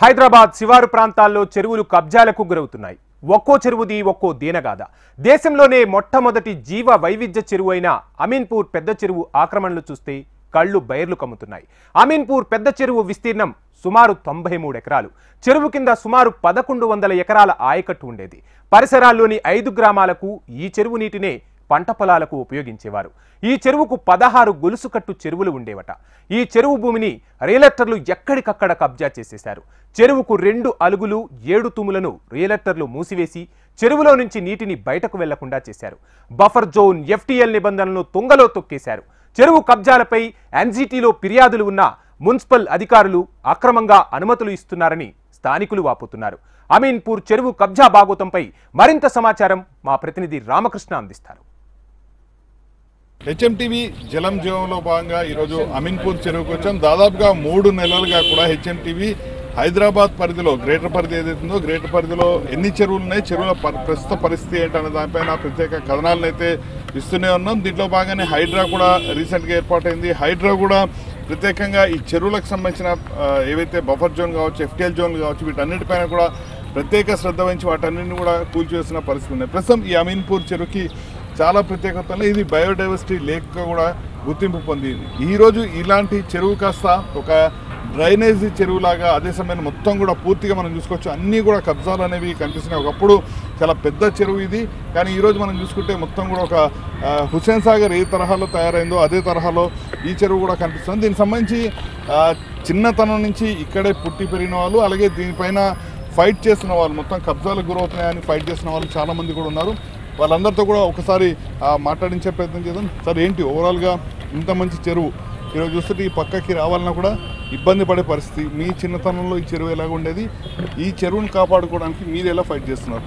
హైదరాబాద్ శివారు ప్రాంతాల్లో చెరువులు కబ్జాలకు గురవుతున్నాయి. ఒక్కో చెరువుది ఒక్కో దీనగాథ. దేశంలోనే మొట్టమొదటి జీవ వైవిధ్య చెరువు అయిన అమీన్పూర్ పెద్ద చెరువు ఆక్రమణలు చూస్తే కళ్ళు బైర్లు కమ్ముతున్నాయి. అమీన్పూర్ పెద్ద చెరువు విస్తీర్ణం సుమారు 93 ఎకరాలు. చెరువు కింద సుమారు 1100 ఎకరాల ఆయకట్టు ఉండేది. పరిసరాల్లోని 5 గ్రామాలకు ఈ చెరువు నీటినే పంట పొలాలకు ఉపయోగించేవారు. ఈ చెరువుకు 16 గొలుసుకట్టు చెరువులు ఉండేవట. ఈ చెరువు భూమిని రియల్టర్లు ఎక్కడికక్కడ కబ్జా చేసేశారు. చెరువుకు 2 అలుగులు 7 తుములను రియల్టర్లు మూసివేసి చెరువులో నుంచి నీటిని బయటకు వెళ్లకుండా చేశారు. బఫర్ జోన్ ఎఫ్టీఎల్ నిబంధనలను తుంగలో తొక్కేశారు. చెరువు కబ్జాలపై ఎన్జీటీలో ఫిర్యాదులు ఉన్న మున్సిపల్ అధికారులు అక్రమంగా అనుమతులు ఇస్తున్నారని స్థానికులు వాపోతున్నారు. అమీన్పూర్ చెరువు కబ్జా బాగోతంపై మరింత సమాచారం మా ప్రతినిధి రామకృష్ణ అందిస్తారు. హెచ్ఎంటీవీ జలం జీవంలో భాగంగా ఈరోజు అమీన్పూర్ చెరువుకు వచ్చాం. దాదాపుగా 3 నెలలుగా కూడా హెచ్ఎంటీవీ హైదరాబాద్ పరిధిలో గ్రేటర్ పరిధి ఏదైతుందో గ్రేటర్ పరిధిలో ఎన్ని చెరువులు ఉన్నాయి, చెరువుల ప్రస్తుత పరిస్థితి ఏంటనే దానిపైన ప్రత్యేక కథనాలను అయితే ఇస్తూనే ఉన్నాం. దీంట్లో భాగంగానే హైడ్రా కూడా రీసెంట్గా ఏర్పాటైంది. హైడ్రా కూడా ప్రత్యేకంగా ఈ చెరువులకు సంబంధించిన ఏవైతే బఫర్ జోన్ కావచ్చు, ఎఫ్టీఎల్ జోన్లు కావచ్చు, వీటన్నిటిపైన కూడా ప్రత్యేక శ్రద్ధ వహించి వాటన్నింటినీ కూడా కూల్చివేసిన పరిస్థితి ఉన్నాయి. ప్రస్తుతం ఈ అమీన్పూర్ చెరువుకి చాలా ప్రత్యేకతలు. ఇది బయోడైవర్సిటీ లేక్గా కూడా గుర్తింపు పొందింది. ఈరోజు ఇలాంటి చెరువు కాస్త ఒక డ్రైనేజీ చెరువులాగా అదే సమయంలో మొత్తం కూడా పూర్తిగా మనం చూసుకోవచ్చు అన్నీ కూడా కబ్జాలు అనేవి కనిపిస్తున్నాయి. ఒకప్పుడు చాలా పెద్ద చెరువు ఇది, కానీ ఈరోజు మనం చూసుకుంటే మొత్తం కూడా ఒక హుస్సేన్ సాగర్ ఏ తరహాలో తయారైందో అదే తరహాలో ఈ చెరువు కూడా కనిపిస్తుంది. దీనికి సంబంధించి చిన్నతనం నుంచి ఇక్కడే పుట్టి పెరిగిన వాళ్ళు, అలాగే దీనిపైన ఫైట్ చేస్తున్న వాళ్ళు, మొత్తం కబ్జాలకు గురవుతున్నాయని ఫైట్ చేసిన వాళ్ళు చాలామంది కూడా ఉన్నారు. వాళ్ళందరితో కూడా ఒకసారి మాట్లాడించే ప్రయత్నం చేద్దాం. సార్, ఏంటి ఓవరాల్గా ఇంత మంచి చెరువు ఈరోజు చూస్తుంటే ఈ పక్కకి రావాలన్నా కూడా ఇబ్బంది పడే పరిస్థితి. మీ చిన్నతనంలో ఈ చెరువు ఎలాగ ఉండేది? ఈ చెరువును కాపాడుకోవడానికి మీరు ఎలా ఫైట్ చేస్తున్నారు?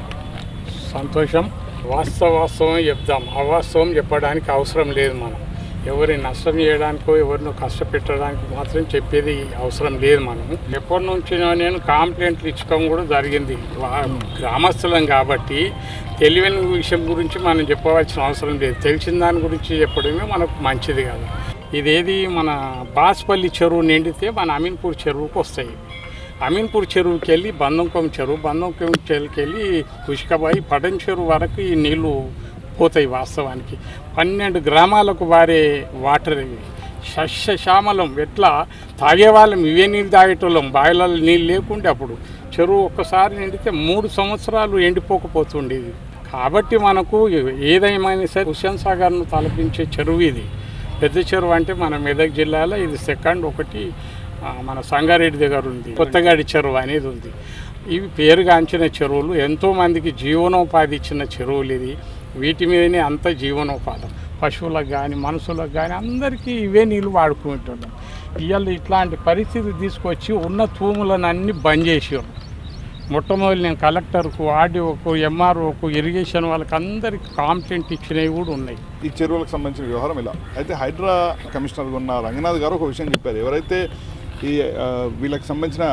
సంతోషం. వాస్తవం చెప్దాం, అవాస్తవం చెప్పడానికి అవసరం లేదు. మనం ఎవరిని నష్టం చేయడానికో ఎవరిని కష్టపెట్టడానికి మాత్రం చెప్పేది అవసరం లేదు. మనం ఎప్పటి నుంచి నేను కంప్లైంట్లు ఇచ్చడం కూడా జరిగింది. గ్రామస్తులం కాబట్టి తెలియని విషయం గురించి మనం చెప్పవలసిన అవసరం లేదు. తెలిసిన దాని గురించి చెప్పడమే మనకు మంచిది కాదు. ఇదేది మన బాస్పల్లి చెరువు నిండితే మన అమీన్పూర్ చెరువుకు వస్తాయి. అమీన్పూర్ చెరువుకి వెళ్ళి బంధంకొం చెరువు, బంధంకొం చెరువుకి వెళ్ళి కుష్కబాయి, పటన్ చెరువు వరకు ఈ నీళ్లు పోతాయి. వాస్తవానికి 12 గ్రామాలకు వారే వాటర్ ఇవి సస్యశ్యామలం. ఎట్లా తాగేవాళ్ళం ఇవే నీళ్ళు తాగేటోళ్ళం. బాయిలలో నీళ్ళు లేకుంటే అప్పుడు చెరువు ఒక్కసారి నిండితే 3 సంవత్సరాలు ఎండిపోకపోతుండేది. కాబట్టి మనకు ఏదేమైనా సరే హుస్సేన్ సాగర్ను తలపించే చెరువు ఇది. పెద్ద చెరువు అంటే మన మెదక్ జిల్లాలో ఇది సెకండ్. ఒకటి మన సంగారెడ్డి దగ్గర ఉంది, కొత్తగాడి చెరువు అనేది ఉంది. ఇవి పేరుగాంచిన చెరువులు, ఎంతోమందికి జీవనోపాధి ఇచ్చిన చెరువులు ఇది. వీటి మీదనే అంత జీవనోపాధి, పశువులకు కానీ మనుషులకు కానీ అందరికీ ఇవే నీళ్ళు వాడుకుంటున్నాం. ఇవాళ ఇట్లాంటి పరిస్థితి తీసుకొచ్చి ఉన్న తూములను అన్నీ బంద్ చేసారు. మొట్టమొదటి నేను కలెక్టర్కు, ఆర్డీఓకు, ఎంఆర్ఓకు, ఇరిగేషన్ వాళ్ళకి అందరికి కంప్లైంట్ ఇచ్చినవి కూడా ఉన్నాయి. ఈ చెరువులకు సంబంధించిన వ్యవహారం ఇలా అయితే హైడ్రా కమిషనర్గా ఉన్న రంగనాథ్ గారు ఒక విషయం చెప్పారు. ఎవరైతే ఈ వీళ్ళకి సంబంధించిన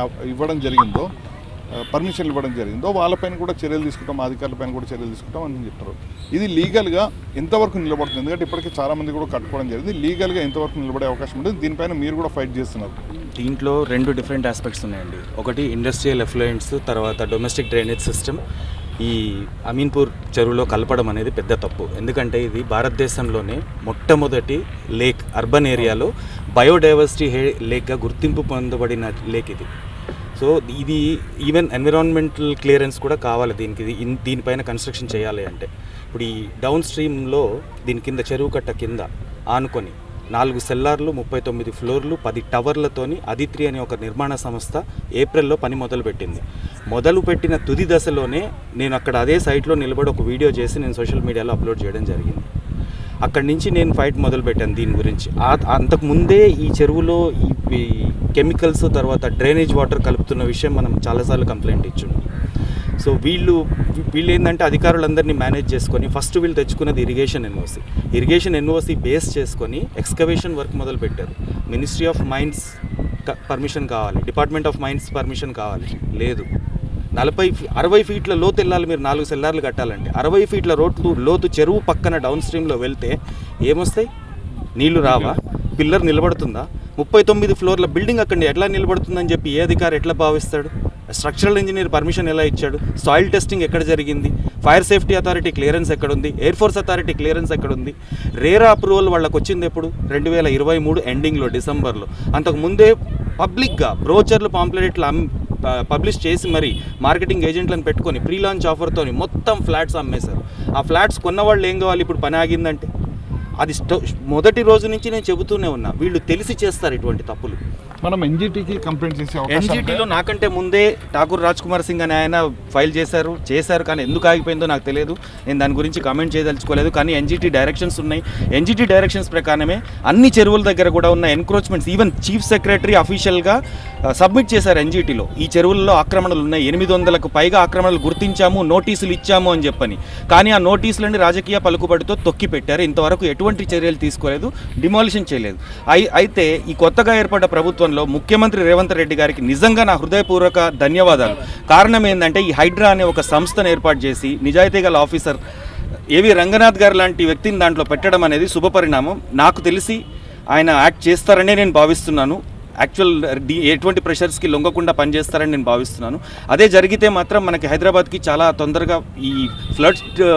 పర్మిషన్లు ఇవ్వడం జరిగిందో వాళ్ళపైన కూడా చర్యలు తీసుకుంటాం, అధికారులపైన కూడా చర్యలు తీసుకుంటాం అని చెప్తారు. ఇది లీగల్గా ఎంతవరకు నిలబడుతుంది? ఎందుకంటే ఇప్పటికీ చాలామంది కూడా కట్టుకోవడం జరిగింది. లీగల్గా ఎంతవరకు నిలబడే అవకాశం ఉంటుంది? దీనిపైన మీరు కూడా ఫైట్ చేస్తున్నారు. దీంట్లో 2 డిఫరెంట్ ఆస్పెక్ట్స్ ఉన్నాయండి. ఒకటి ఇండస్ట్రియల్ ఎఫ్లూయెంట్స్, తర్వాత డొమెస్టిక్ డ్రైనేజ్ సిస్టమ్. ఈ అమీన్పూర్ చెరువులో కలపడం అనేది పెద్ద తప్పు. ఎందుకంటే ఇది భారతదేశంలోనే మొట్టమొదటి లేక్, అర్బన్ ఏరియాలో బయోడైవర్సిటీ లేక్గా గుర్తింపు పొందబడిన లేక్ ఇది. సో ఇది ఈవెన్ ఎన్విరాన్మెంటల్ క్లియరెన్స్ కూడా కావాలి దీనికి. దీనిపైన కన్స్ట్రక్షన్ చేయాలి అంటే ఇప్పుడు ఈ డౌన్ స్ట్రీమ్లో దీని కింద చెరువు కట్ట కింద ఆనుకొని 4 సెల్లార్లు, 39 ఫ్లోర్లు, 10 టవర్లతోని అదిత్రి అనే ఒక నిర్మాణ సంస్థ ఏప్రిల్లో పని మొదలుపెట్టిన తుది దశలోనే నేను అక్కడ అదే సైట్లో నిలబడి ఒక వీడియో చేసి నేను సోషల్ మీడియాలో అప్లోడ్ చేయడం జరిగింది. అక్కడి నుంచి నేను ఫైట్ మొదలుపెట్టాను దీని గురించి. అంతకుముందే ఈ చెరువులో ఈ కెమికల్స్, తర్వాత డ్రైనేజ్ వాటర్ కలుపుతున్న విషయం మనం చాలాసార్లు కంప్లైంట్ ఇచ్చాము. సో వీళ్ళు ఏంటంటే అధికారులందరినీ మేనేజ్ చేసుకొని ఫస్ట్ వీళ్ళు తెచ్చుకున్నది ఇరిగేషన్ ఎన్ఓసి బేస్ చేసుకొని ఎక్స్కవేషన్ వర్క్ మొదలుపెట్టారు. మినిస్ట్రీ ఆఫ్ మైన్స్ పర్మిషన్ కావాలి, డిపార్ట్మెంట్ ఆఫ్ మైన్స్ పర్మిషన్ కావాలి. లేదు, 60 ఫీట్ల లోతు వెళ్ళాలి. మీరు 4 సెల్లార్లు కట్టాలంటే 60 ఫీట్ల లోతు చెరువు పక్కన డౌన్ స్ట్రీమ్లో వెళ్తే ఏమొస్తాయి? నీళ్లు రావా? పిల్లర్ నిలబడుతుందా? 39 ఫ్లోర్ల బిల్డింగ్ అక్కడ ఎట్లా నిలబడుతుందని చెప్పి ఏ అధికారి ఎట్లా భావిస్తాడు? స్ట్రక్చరల్ ఇంజనీర్ పర్మిషన్ ఎలా ఇచ్చాడు? సాయిల్ టెస్టింగ్ ఎక్కడ జరిగింది? ఫైర్ సేఫ్టీ అథారిటీ క్లియరెన్స్ ఎక్కడుంది? ఎయిర్ ఫోర్స్ అథారిటీ క్లియరెన్స్ ఎక్కడుంది? రేరా అప్రూవల్ వాళ్ళకి వచ్చింది ఎప్పుడు? 2023 ఎండింగ్లో, డిసెంబర్లో. అంతకుముందే పబ్లిక్గా బ్రోచర్లు, పాంప్లెట్లు పబ్లిష్ చేసి మరి మార్కెటింగ్ ఏజెంట్లను పెట్టుకొని ప్రీ లాంచ్ ఆఫర్తో మొత్తం ఫ్లాట్స్ అమ్మేశారు. ఆ ఫ్లాట్స్ కొన్నవాళ్ళు ఏం కావాలి? ఇప్పుడు పని ఆగిందంటే అది మొదటి రోజు నుంచి నేను చెబుతూనే ఉన్నా, వీళ్ళు తెలిసి చేస్తారు ఇటువంటి తప్పులు. మనం ఎన్జిటికి కంప్లైంట్ చేసే ఎన్జిటిలో నాకంటే ముందే ఠాకూర్ రాజ్ కుమార్ సింగ్ అనే ఆయన ఫైల్ చేశారు కానీ ఎందుకు ఆగిపోయిందో నాకు తెలియదు. నేను దాని గురించి కామెంట్ చేయదలుచుకోలేదు. కానీ ఎన్జిటి డైరెక్షన్స్ ఉన్నాయి. ఎన్జిటి డైరెక్షన్స్ ప్రకారమే అన్ని చెరువుల దగ్గర కూడా ఉన్న ఎన్క్రోచ్మెంట్స్ ఈవెన్ చీఫ్ సెక్రటరీ అఫీషియల్గా సబ్మిట్ చేశారు ఎన్జిటిలో. ఈ చెరువుల్లో ఆక్రమణలు ఉన్నాయి, 800కు పైగా ఆక్రమణలు గుర్తించాము, నోటీసులు ఇచ్చాము అని చెప్పని. కానీ ఆ నోటీసులని రాజకీయ పలుకుబడితో తొక్కి పెట్టారు. ఇంతవరకు ఎటువంటి చర్యలు తీసుకోలేదు, డిమాలిషన్ చేయలేదు. అయితే ఈ కొత్తగా ఏర్పడ్డ ప్రభుత్వంలో ముఖ్యమంత్రి రేవంత్ రెడ్డి గారికి నిజంగా నా హృదయపూర్వక ధన్యవాదాలు. కారణం ఏంటంటే ఈ హైడ్రా అనే ఒక సంస్థను ఏర్పాటు చేసి నిజాయితీ గల ఆఫీసర్ ఏవి రంగనాథ్ గారు లాంటి వ్యక్తిని దాంట్లో పెట్టడం అనేది శుభపరిణామం. నాకు తెలిసి ఆయన యాక్ట్ చేస్తారనే నేను భావిస్తున్నాను. యాక్చువల్ ఎటువంటి ప్రెషర్స్కి లొంగకుండా పనిచేస్తారని నేను భావిస్తున్నాను. అదే జరిగితే మాత్రం మనకి హైదరాబాద్కి చాలా తొందరగా ఈ ఫ్లడ్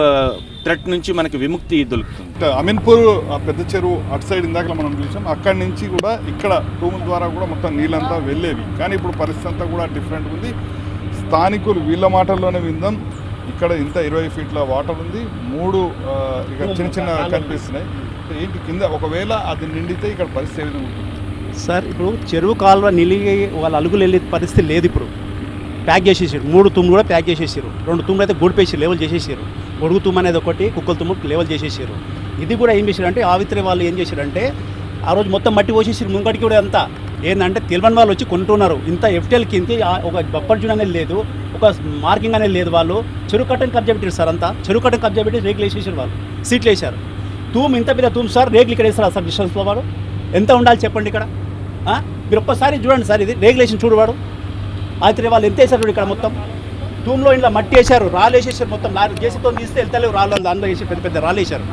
థ్రెట్ నుంచి మనకి విముక్తి దొరుకుతుంది. అమీన్పూర్ పెద్ద చెరువు అటు సైడ్ ఇందాక మనం చూసాం, అక్కడి నుంచి కూడా ఇక్కడ తూముల ద్వారా కూడా మొత్తం నీళ్ళంతా వెళ్ళేవి. కానీ ఇప్పుడు పరిస్థితి అంతా కూడా డిఫరెంట్ ఉంది. స్థానికులు వీళ్ళ మాటల్లోనే విందాం. ఇక్కడ ఇంత 20 ఫీట్ల వాటర్ ఉంది, 3 ఇక చిన్న చిన్న కనిపిస్తున్నాయి. ఏంటి కింద ఒకవేళ అది నిండితే ఇక్కడ పరిస్థితి ఏ విధంగా ఉంటుంది సార్? ఇప్పుడు చెరువు కాలువ నిలిగి వాళ్ళ అలుగులు వెళ్ళే పరిస్థితి లేదు. ఇప్పుడు ప్యాక్ చేసేసారు, 3 తుమ్ములు కూడా ప్యాక్ చేసేసారు. 2 తుమ్ములు అయితే గొడిపేసి లెవెల్ చేసేసారు. గొడుగు తుమ్ము అనేది ఒకటి, కుక్కల తుమ్ము లెవెల్ చేసేసారు. ఇది కూడా ఏం చేశారంటే ఆవిత్రి వాళ్ళు ఏం చేశారంటే ఆ రోజు మొత్తం మట్టి పోసేసారు. ముంగటికి కూడా అంతా ఏంటంటే తెలియని వాళ్ళు వచ్చి కొంటున్నారు. ఇంత ఎఫ్టీఎల్ కింద ఒక బప్పర్ జూన్ అనేది లేదు, ఒక మార్కింగ్ అనేది లేదు. వాళ్ళు చెరువు కట్టని కబ్జా పెట్టారు సార్. అంతా చెరువు కట్టని కబ్జా పెట్టి రేకులు వేసేసారు, వాళ్ళు సీట్లు వేసారు. తూము ఇంత పెద్ద తూము సార్, రేకులు ఇక్కడ వేస్తారు సార్. డిస్టెన్స్లో వాడు ఎంత ఉండాలి చెప్పండి ఇక్కడ? మీరు ఒక్కసారి చూడండి సార్, ఇది రెగ్యులేషన్ చూడవాడు. ఆవిత్రి వాళ్ళు ఎంత వేసారు ఇక్కడ మొత్తం తూములో. ఇంట్లో మట్టి వేసారు, రాళ్ళు వేసేసారు. మొత్తం జేసీతో తీస్తే వెళ్తలేవు రాళ్ళు, దాంట్లో వేసి పెద్ద పెద్ద రాళ్ళు వేసారు.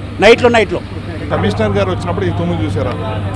నైట్లో కమిషనర్ గారు వచ్చినప్పుడు ఈ తుమ్ములు చూసారా?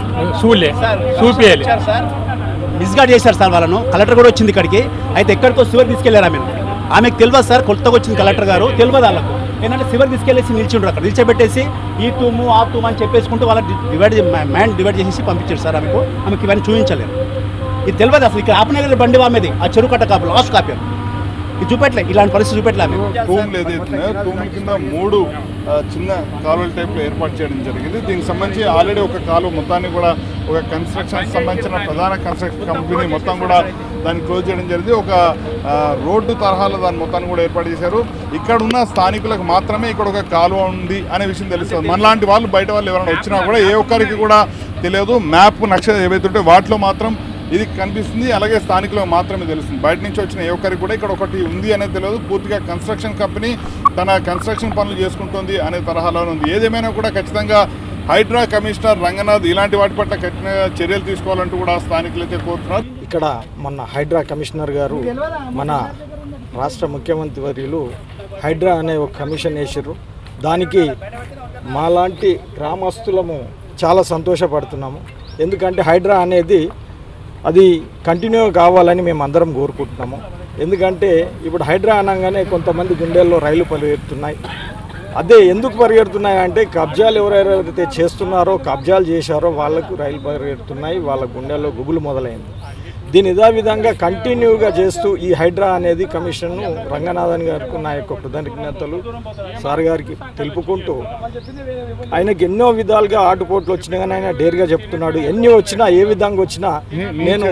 సార్ మిస్గాడ్ చేశారు సార్ వాళ్ళను. కలెక్టర్ కూడా వచ్చింది ఇక్కడికి. అయితే ఎక్కడికో సివర్ తీసుకెళ్లారు ఆమెకు తెలియదు సార్. కొత్తగా వచ్చింది కలెక్టర్ గారు, తెలియదు వాళ్ళకు. ఏంటంటే సివర్ తీసుకెళ్ళేసి నిల్చుండ్రు, అక్కడ నిల్చోబెట్టేసి ఈ తుమ్ము ఆ తుమ్ము అని చెప్పేసుకుంటూ వాళ్ళ మ్యాన్ డివైడ్ చేసేసి పంపించారు సార్. ఆమెకు ఇవన్నీ చూపించలేరు. ఇది తెలియదు అసలు. ఇక్కడ ఆపనగర్ బండి వామేది ఆ చెరువు కట్ట కాపు లాస్ట్ కాపీ ఇది చూపెట్టలే, ఇలాంటి పరిస్థితి చూపెట్టలే. తూములు ఏదైతే తూముల కింద 3 చిన్న కాలువల టైప్లో ఏర్పాటు చేయడం జరిగింది. దీనికి సంబంధించి ఆల్రెడీ ఒక కాలువ మొత్తాన్ని కూడా ఒక కన్స్ట్రక్షన్ సంబంధించిన ప్రధాన కన్స్ట్రక్షన్ కంపెనీ మొత్తం కూడా దాన్ని క్లోజ్ చేయడం జరిగింది. ఒక రోడ్డు తరహాలో దాని మొత్తాన్ని కూడా ఏర్పాటు చేశారు. ఇక్కడ ఉన్న స్థానికులకు మాత్రమే ఇక్కడ ఒక కాలువ ఉంది అనే విషయం తెలుస్తుంది. మనలాంటి వాళ్ళు బయట వాళ్ళు ఎవరైనా వచ్చినా కూడా ఏ ఒక్కరికి కూడా తెలియదు. మ్యాప్ నక్ష ఏవైతే ఉంటే వాటిలో మాత్రం ఇది కనిపిస్తుంది, అలాగే స్థానికులకు మాత్రమే తెలుస్తుంది. బయట నుంచి వచ్చిన ఏ ఒక్కరికి కూడా ఇక్కడ ఒకటి ఉంది అనేది తెలియదు. పూర్తిగా కన్స్ట్రక్షన్ కంపెనీ తన కన్స్ట్రక్షన్ పనులు చేసుకుంటుంది అనే తరహాలో ఉంది. ఏదేమైనా కూడా ఖచ్చితంగా హైడ్రా కమిషనర్ రంగనాథ్ ఇలాంటి వాటి పట్ల కఠిన చర్యలు తీసుకోవాలంటూ కూడా స్థానికులు అయితే కోరుతున్నారు. ఇక్కడ మన హైడ్రా కమిషనర్ గారు, మన రాష్ట్ర ముఖ్యమంత్రి వర్యులు హైడ్రా అనే ఒక కమిషన్ వేసారు. దానికి మాలాంటి గ్రామస్తులము చాలా సంతోషపడుతున్నాము. ఎందుకంటే హైడ్రా అనేది అది కంటిన్యూ కావాలని మేము అందరం కోరుకుంటున్నాము. ఎందుకంటే ఇప్పుడు హైడ్రా అనగానే కొంతమంది గుండెల్లో రైలు పరిగెడుతున్నాయి. అదే ఎందుకు పరిగెడుతున్నాయి అంటే కబ్జాలు ఎవరెవరైతే చేస్తున్నారో, కబ్జాలు చేశారో వాళ్ళకు రైలు పరిగెడుతున్నాయి, వాళ్ళ గుండెల్లో గుబులు మొదలైంది. దీని ఇదే విధంగా కంటిన్యూగా చేస్తూ ఈ హైడ్రా అనేది కమిషన్ను రంగనాథన్ గారికి నా యొక్క కృతజ్ఞతలు సార్ గారికి తెలుపుకుంటూ, ఆయనకి ఎన్నో విధాలుగా ఆటుపోట్లు వచ్చినా కానీ ఆయన డేర్గా చెప్తున్నాడు. ఎన్ని వచ్చినా ఏ విధంగా వచ్చినా నేను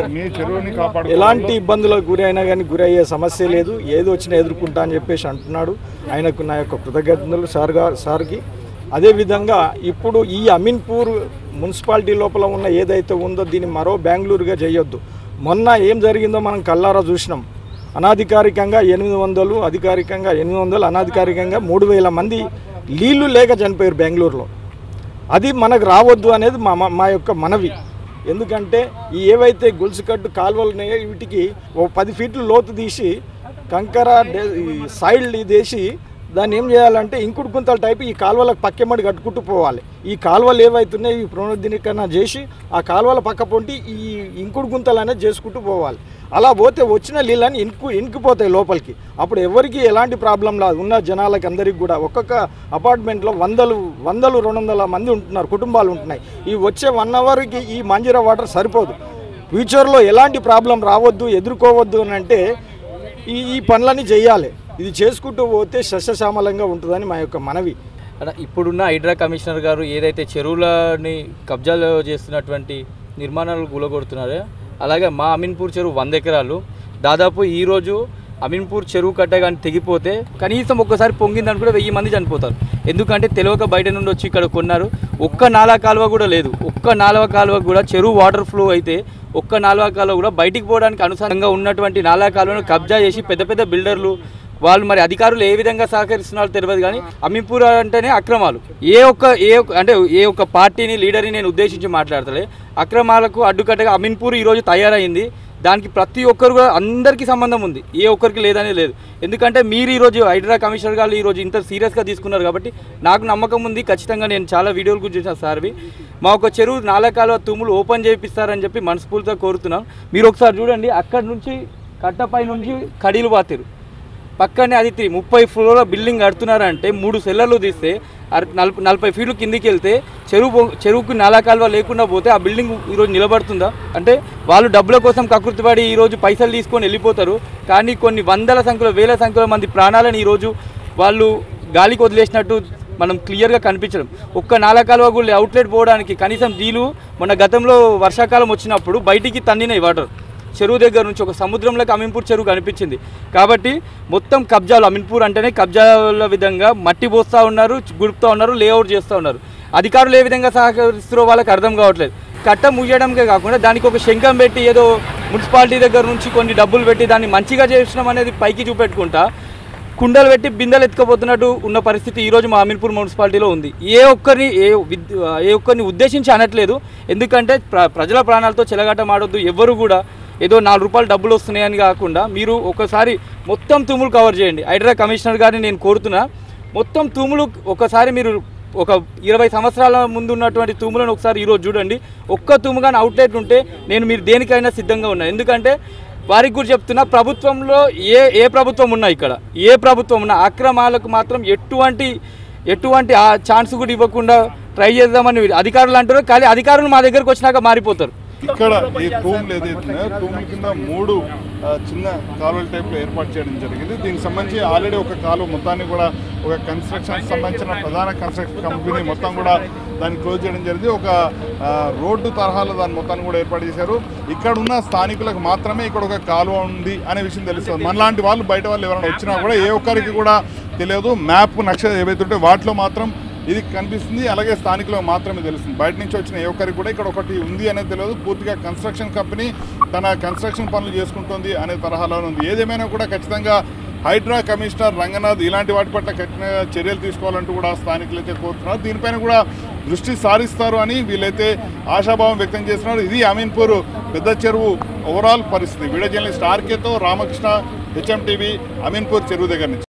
ఎలాంటి ఇబ్బందులకు గురైనా కానీ గురయ్యే సమస్య లేదు, ఏది వచ్చినా ఎదుర్కొంటా అని చెప్పేసి అంటున్నాడు. ఆయనకు నా యొక్క కృతజ్ఞతలు సార్కి. అదేవిధంగా ఇప్పుడు ఈ అమీన్పూర్ మున్సిపాలిటీ లోపల ఉన్న ఏదైతే ఉందో దీన్ని మరో బెంగళూరుగా చేయొద్దు. మొన్న ఏం జరిగిందో మనం కల్లారా చూసినాం. అనాధికారికంగా 800, అధికారికంగా 800, అనాధికారికంగా 3000 మంది నీళ్లు లేక చనిపోయారు బెంగళూరులో. అది మనకు రావద్దు అనేది మా యొక్క మనవి. ఎందుకంటే ఈ ఏవైతే గొలుసుకట్టు కాలువలు ఉన్నాయో వీటికి 10 ఫీట్లు లోతు తీసి కంకర సాయిల్ తీసి దాన్ని ఏం చేయాలంటే ఇంకుడు గుంతల టైపు ఈ కాలువలకు పక్కెమ్మడి కట్టుకుంటూ పోవాలి. ఈ కాలువలు ఏవైతున్నాయి ఈ పునరుద్ధరణీకరణ చేసి ఆ కాలువల పక్క పొంటి ఈ ఇంకుడు గుంతలు అనేది చేసుకుంటూ పోవాలి. అలా పోతే వచ్చిన నీళ్ళని ఇంకిపోతాయి లోపలికి. అప్పుడు ఎవరికి ఎలాంటి ప్రాబ్లం లేదు. ఉన్న జనాలకి అందరికి కూడా ఒక్కొక్క అపార్ట్మెంట్లో వందలు 200 మంది ఉంటున్నారు, కుటుంబాలు ఉంటున్నాయి. ఈ వచ్చే 1 అవర్కి ఈ మంజీరా వాటర్ సరిపోదు. ఫ్యూచర్లో ఎలాంటి ప్రాబ్లం రావద్దు, ఎదుర్కోవద్దు అని అంటే ఈ పనులన్నీ చేయాలి. ఇది చేసుకుంటూ పోతే సస్యశ్యామలంగా ఉంటుందని మా యొక్క మనవి. ఇప్పుడున్న హైడ్రా కమిషనర్ గారు ఏదైతే చెరువులని కబ్జాలు చేస్తున్నటువంటి నిర్మాణాలు కూలగొడుతున్నారో, అలాగే మా అమీన్పూర్ చెరువు 100 ఎకరాలు దాదాపు ఈరోజు అమీన్పూర్ చెరువు కట్ట కానీ తెగిపోతే కనీసం ఒక్కసారి పొంగిందని కూడా 1000 మంది చనిపోతారు. ఎందుకంటే తెలియక బయట నుండి వచ్చి ఇక్కడ కొన్నారు. ఒక్క నాలా కాలువ కూడా లేదు. ఒక్క నాలువ కాలువ కూడా చెరువు వాటర్ ఫ్లో అయితే ఒక్క నాలువ కాలువ కూడా బయటికి పోవడానికి అనుసారంగా ఉన్నటువంటి నాలా కాలువను కబ్జా చేసి పెద్ద పెద్ద బిల్డర్లు వాళ్ళు మరి అధికారులు ఏ విధంగా సహకరిస్తున్నారో తెలియదు. కానీ అమీన్పూర్ అంటేనే అక్రమాలు. ఏ ఒక్క పార్టీని లీడర్ని నేను ఉద్దేశించి మాట్లాడతలే. అక్రమాలకు అడ్డుకట్టగా అమీన్పూర్ ఈరోజు తయారైంది. దానికి ప్రతి ఒక్కరు కూడా అందరికీ సంబంధం ఉంది, ఏ ఒక్కరికి లేదనే లేదు. ఎందుకంటే మీరు ఈరోజు హైడ్రా కమిషనర్ గారు ఈరోజు ఇంత సీరియస్గా తీసుకున్నారు కాబట్టి నాకు నమ్మకం ఉంది. ఖచ్చితంగా నేను చాలా వీడియోలు గురించి చూసాను సార్వి. మా ఒక చెరువు నాలకాలువ తూములు ఓపెన్ చేయిస్తారని చెప్పి మనస్ఫూర్తిగా కోరుతున్నాం. మీరు ఒకసారి చూడండి, అక్కడి నుంచి కట్టపై నుంచి కడీలు పాతారు. పక్కనే అది 30 ఫ్లోర్ల బిల్డింగ్ కడుతున్నారంటే 3 సెల్లర్లు తీస్తే 40 ఫీట్లు కిందికి వెళ్తే చెరువుకు నాలా కాలువ లేకుండా పోతే ఆ బిల్డింగ్ ఈరోజు నిలబడుతుందా? అంటే వాళ్ళు డబ్బుల కోసం కకృతిపడి ఈరోజు పైసలు తీసుకొని వెళ్ళిపోతారు. కానీ కొన్ని వందల సంఖ్యలో వేల సంఖ్యలో మంది ప్రాణాలను ఈరోజు వాళ్ళు గాలికి వదిలేసినట్టు మనం క్లియర్గా కనిపించడం. ఒక్క నాలా కాలువ కూడా అవుట్లెట్ పోవడానికి కనీసం నీళ్ళు మొన్న గతంలో వర్షాకాలం వచ్చినప్పుడు బయటికి తన్నినాయి వాటర్. చెరువు దగ్గర నుంచి ఒక సముద్రంలోకి అమీన్పూర్ చెరువు కనిపించింది. కాబట్టి మొత్తం కబ్జాలు, అమీన్పూర్ అంటేనే కబ్జాల విధంగా మట్టి పోస్తూ ఉన్నారు, గుడుపుతూ ఉన్నారు, లేఅవుట్ చేస్తూ ఉన్నారు. అధికారులు ఏ విధంగా సహకరిస్తారో వాళ్ళకి అర్థం కావట్లేదు. కట్ట ముయ్యడంకే కాకుండా దానికి ఒక శంఖం పెట్టి ఏదో మున్సిపాలిటీ దగ్గర నుంచి కొన్ని డబ్బులు పెట్టి దాన్ని మంచిగా చేసడం అనేది పైకి చూపెట్టుకుంటా కుండలు పెట్టి బిందెలు ఎత్తుకపోతున్నట్టు ఉన్న పరిస్థితి ఈరోజు మా అమీన్పూర్ మున్సిపాలిటీలో ఉంది. ఏ ఒక్కరిని ఉద్దేశించి అనట్లేదు. ఎందుకంటే ప్రజల ప్రాణాలతో చెలగాటమాడొద్దు. ఎవరు కూడా ఏదో 4 రూపాయలు డబ్బులు వస్తున్నాయని కాకుండా మీరు ఒకసారి మొత్తం తూములు కవర్ చేయండి. హైడ్రా కమిషనర్ గారిని నేను కోరుతున్నా, మొత్తం తూములు ఒకసారి మీరు ఒక 20 సంవత్సరాల ముందు ఉన్నటువంటి తూములను ఒకసారి ఈరోజు చూడండి. ఒక్క తూము కానీ అవుట్లెట్ ఉంటే మీరు దేనికైనా సిద్ధంగా ఉన్నా. ఎందుకంటే వారికి కూడా చెప్తున్నా, ప్రభుత్వంలో ఏ ప్రభుత్వం ఉన్నా, ఇక్కడ ఏ ప్రభుత్వం ఉన్నా అక్రమాలకు మాత్రం ఎటువంటి ఆ ఛాన్స్ కూడా ఇవ్వకుండా ట్రై చేద్దామని అధికారులు అంటారు. కానీ అధికారులు మా దగ్గరకు వచ్చినాక మారిపోతారు. ఇక్కడ ఈ తూములు ఏదైతున్నాయో తూముల కింద 3 చిన్న కాలువల టైప్లో ఏర్పాటు చేయడం జరిగింది. దీనికి సంబంధించి ఆల్రెడీ ఒక కాలువ మొత్తాన్ని కూడా ఒక కన్స్ట్రక్షన్ సంబంధించిన ప్రధాన కన్స్ట్రక్షన్ కంపెనీ మొత్తం కూడా దాన్ని క్లోజ్ చేయడం జరిగింది. ఒక రోడ్డు తరహాలో దాని మొత్తాన్ని కూడా ఏర్పాటు చేశారు. ఇక్కడ ఉన్న స్థానికులకు మాత్రమే ఇక్కడ ఒక కాలువ ఉంది అనే విషయం తెలుస్తుంది. మనలాంటి వాళ్ళు బయట వాళ్ళు ఎవరైనా వచ్చినా కూడా ఏ ఒక్కరికి కూడా తెలియదు. మ్యాప్ నక్ష ఏవైతే ఉంటే వాటిలో మాత్రం ఇది కనిపిస్తుంది. అలాగే స్థానికులకు మాత్రమే తెలుస్తుంది. బయట నుంచి వచ్చిన ఏ ఒక్కరికి కూడా ఇక్కడ ఒకటి ఉంది అనేది తెలియదు. పూర్తిగా కన్స్ట్రక్షన్ కంపెనీ తన కన్స్ట్రక్షన్ పనులు చేసుకుంటుంది అనే తరహాలో ఉంది. ఏదేమైనా కూడా ఖచ్చితంగా హైడ్రా కమిషనర్ రంగనాథ్ ఇలాంటి వాటి పట్ల కఠిన చర్యలు తీసుకోవాలంటూ కూడా స్థానికులు అయితే కోరుతున్నారు. దీనిపైన కూడా దృష్టి సారిస్తారు అని వీళ్ళైతే ఆశాభావం వ్యక్తం చేస్తున్నారు. ఇది అమీన్పూర్ పెద్ద చెరువు ఓవరాల్ పరిస్థితి. వీడియో జర్నలిస్ట్ ఆర్కేతో రామకృష్ణ, HM TV, అమీన్పూర్ చెరువు దగ్గర నుంచి.